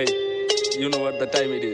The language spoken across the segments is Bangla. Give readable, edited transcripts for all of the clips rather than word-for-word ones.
Hey, you know what the time it is.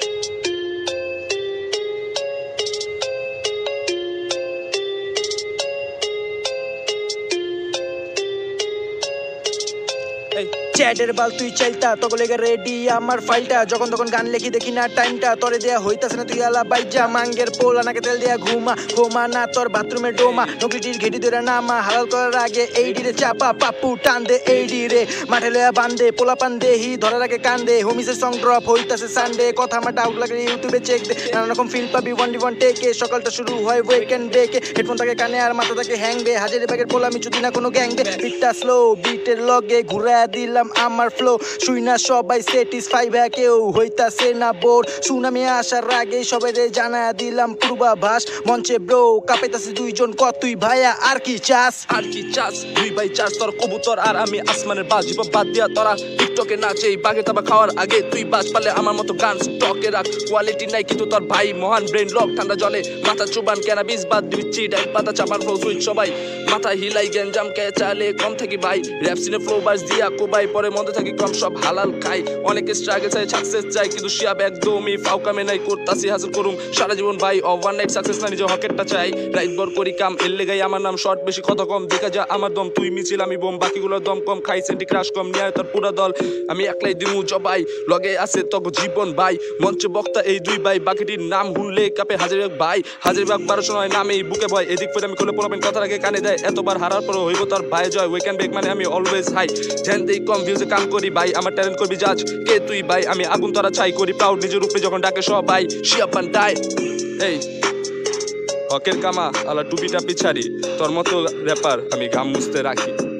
চ্যাটের বাল তুই চাইতা তখন লেগে রেডি আমার ফাইলটা যখন তখন গান লেখি দেখি না টাইমটা তরে দেয়া হইতাছে না তুই আলা বাইজা মাঙ্গের পোলা নাকে তেল দেয়া ঘুমা না তোর বাথরুমে ডোমা নকলিটির ঘেটি ধরে নামা হালাল করার আগে এইডি রে চাপা পাপ্পু টান দে এইডি রে মাঠে লয়া বান্দে পোলা পান দেহি ধরার আগে কান্দে হোমিসের সং ড্রপ হইতাছে সানডে কথা আমার ডাউট লাগলে ইউটিউবে চেক দে নানা রকম ফিল পাবি 1v1 টেকে সকালটা শুরু হয় ওয়েকেন্ড বেকে হেডফোন থাকে কানে আর মাথা থাকে হ্যাং বে হাজারে ব্যাগের পোলা আমি চুদি না কোনো গ্যাং বে বিটটা স্লো বিটের লগে ঘুরা দিলাম আমার ফ্লো শুই না সবাই স্যাটিসফাই ভাই কেউ হইতাছে না বোর সুনামি আসার আগে সবাই জানা দিলাম পূর্বাভাস মঞ্চে ব্রো কাঁপাইতাছে দুইজন কতই ভাইয়া আর কি চাস দুই ভাই চাস তোর কবুতর আর আমি আসমানের বাজ হিপ বাদ দিয়া তোরা টিকটকে নাচে বাগে তাবা খাওয়ার আগে তুই বাজ পারলে আমার মতো গান স্টকে রাখ কোয়ালিটি নাই কিন্তু তোর ভাই মহান ব্রেন লক ঠান্ডা জলে মাথা চুবান ক্যানাবিস বাদ দিচ্ছি ডাইট পাতা চাপার ফ্লো সুইচ সবাই মাথা হিলাই গ্যাঞ্জাম কে চালে কম থাকি ভাই র্যাপ সিনে ফ্লো বাজ দিয়া কোবাই পরে মধ্যে থাকি কম সব হালাল খাই অনেকে স্ট্রাগল চাই সাকসেস চাই কিন্তু শিয়াব একদমই ফাউকামে নাই করতাছি হাসিল করুম সারা জীবন ভাই ওভার নাইট সাকসেস না নিজে হকেটটা চাই রাইট বর করি কাম এর লেগাই আমার নাম শর্ট বেশি কত কম দেখা যা আমার দম তুই মিছিল আমি বোম বাকিগুলোর দম কম খাই সেন্টি ক্রাশ কম নিয়ে তোর পুরা দল আমি একলাই দিমু জবাই লগে আছে তক জীবন ভাই মঞ্চে বক্তা এই দুই ভাই বাকিটির নাম হুনলে কাপে হাজারিবাগ ভাই হাজারিবাগ 1200 নয় নামে বুকে ভয় এদিক ফের আমি কোলে পড়াবেন কথা রাখে কানে দেয় এতবার হারার পর হইব তোর ভাই জয় উইকেন্ড ব্রেক মানে আমি অলওয়েজ হাই ধ্যান দেই কম ভিউজে কাম করি ভাই আমার ট্যালেন্ট করবি জাজ কে তুই ভাই আমি আগুন তোরা চাই করি প্রাউড নিজের উপরে যখন ডাকে সবাই শিয়াপান ডাই এই হকের কামা আলা টুপিটা পিছাড়ি তোর মতো র্যাপার আমি গাম মুছতে রাখি